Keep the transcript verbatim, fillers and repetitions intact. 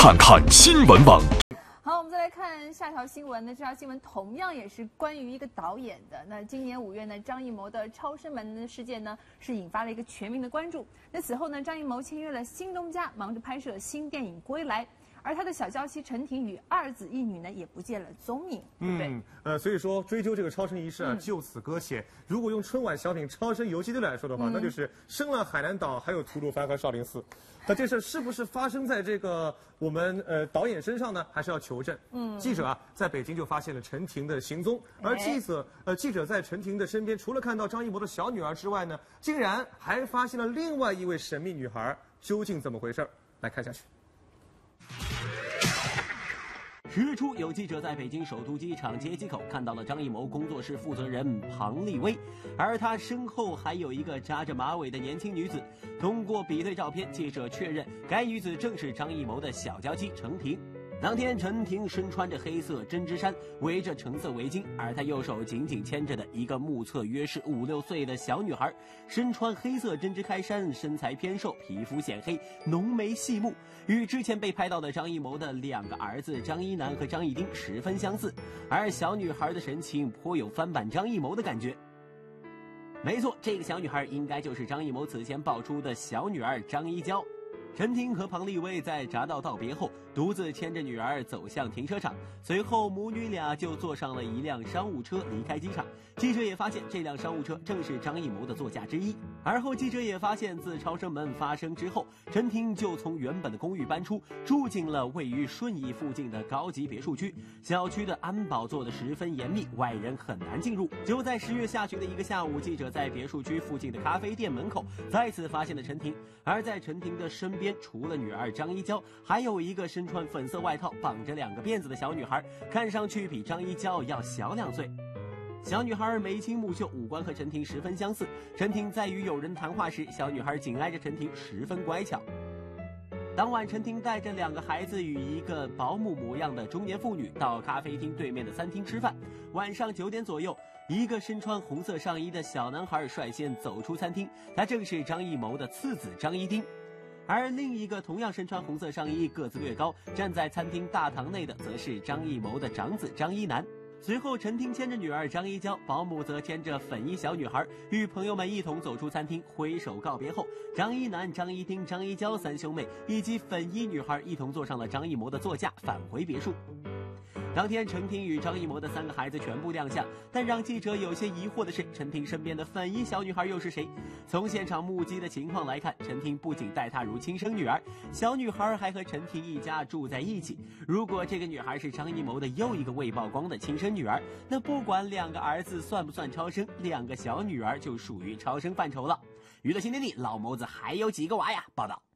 看看新闻网。 好，我们再来看下条新闻呢。这条新闻同样也是关于一个导演的。那今年五月呢，张艺谋的《超生门》的事件呢，是引发了一个全民的关注。那此后呢，张艺谋签约了新东家，忙着拍摄新电影《归来》。而他的小娇妻陈婷与二子一女呢，也不见了踪影，对不对？ 嗯，呃，所以说追究这个超生一事啊，嗯、就此搁浅。如果用春晚小品《超生游击队》来说的话，嗯、那就是生了海南岛，还有吐鲁番和少林寺。那这事是不是发生在这个我们呃导演身上呢？还是要求证。嗯，记者啊在北京就发现了陈婷的行踪，而记者呃记者在陈婷的身边，除了看到张艺谋的小女儿之外呢，竟然还发现了另外一位神秘女孩，究竟怎么回事？来看下去。 十月初，有记者在北京首都机场接机口看到了张艺谋工作室负责人庞丽薇，而她身后还有一个扎着马尾的年轻女子。通过比对照片，记者确认该女子正是张艺谋的小娇妻陈婷。当天，陈婷身穿着黑色针织衫，围着橙色围巾，而她右手紧紧牵着的一个目测约是五六岁的小女孩，身穿黑色针织开衫，身材偏瘦，皮肤显黑，浓眉细目，与之前被拍到的张艺谋的两个儿子张一楠和张一丁十分相似，而小女孩的神情颇有翻版张艺谋的感觉。没错，这个小女孩应该就是张艺谋此前爆出的小女儿张一娇。陈婷和庞丽薇在匝道道别后，独自牵着女儿走向停车场，随后母女俩就坐上了一辆商务车离开机场。记者也发现，这辆商务车正是张艺谋的座驾之一。而后，记者也发现，自超生门发生之后，陈婷就从原本的公寓搬出，住进了位于顺义附近的高级别墅区。小区的安保做得十分严密，外人很难进入。就在十月下旬的一个下午，记者在别墅区附近的咖啡店门口再次发现了陈婷，而在陈婷的身边。边除了女儿张一娇，还有一个身穿粉色外套、绑着两个辫子的小女孩，看上去比张一娇要小两岁。小女孩眉清目秀，五官和陈婷十分相似。陈婷在与友人谈话时，小女孩紧挨着陈婷，十分乖巧。当晚，陈婷带着两个孩子与一个保姆模样的中年妇女到咖啡厅对面的餐厅吃饭。晚上九点左右，一个身穿红色上衣的小男孩率先走出餐厅，他正是张艺谋的次子张一丁。而另一个同样身穿红色上衣、个子略高、站在餐厅大堂内的，则是张艺谋的长子张一楠。随后，陈婷牵着女儿张一娇，保姆则牵着粉衣小女孩，与朋友们一同走出餐厅，挥手告别后，张一楠、张一丁、张一娇三兄妹以及粉衣女孩一同坐上了张艺谋的座驾，返回别墅。当天，陈婷与张艺谋的三个孩子全部亮相，但让记者有些疑惑的是，陈婷身边的粉衣小女孩又是谁？从现场目击的情况来看，陈婷不仅待她如亲生女儿，小女孩还和陈婷一家住在一起。如果这个女孩是张艺谋的又一个未曝光的亲生女儿，那不管两个儿子算不算超生，两个小女儿就属于超生范畴了。娱乐新天地，老谋子还有几个娃呀？报道。